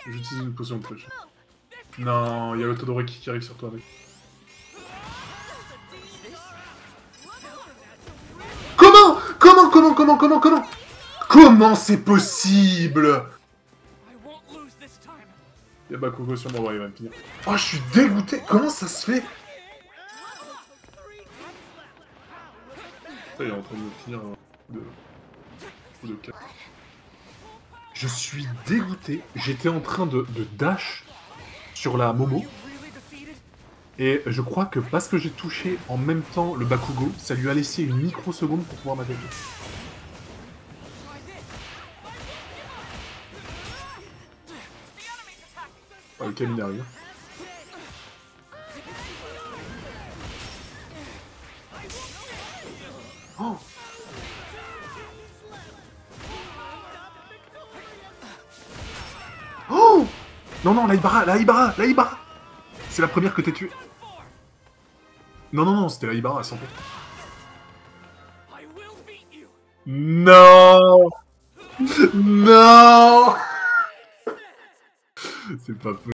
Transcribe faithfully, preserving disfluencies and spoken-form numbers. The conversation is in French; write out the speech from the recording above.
J'utilise une potion de push. Non, il y a le Todoroki qui arrive sur toi, mec. Comment Comment Comment Comment Comment Comment Comment c'est possible? Y'a Bakugo sur moi, ouais, il va me finir. Oh, je suis dégoûté. Comment ça se fait? Ça, il est en train de me finir de... de... Je suis dégoûté. J'étais en train de, de dash sur la Momo. Et je crois que parce que j'ai touché en même temps le Bakugo, ça lui a laissé une microseconde pour pouvoir m'attaquer. Oh, le Camille arrive. Oh Oh Non, non, la Ibara, la Ibara, la Ibara. C'est la première que t'es tuée. Non, non, non, c'était la Ibara à cent pour cent. Non Non C'est pas possible.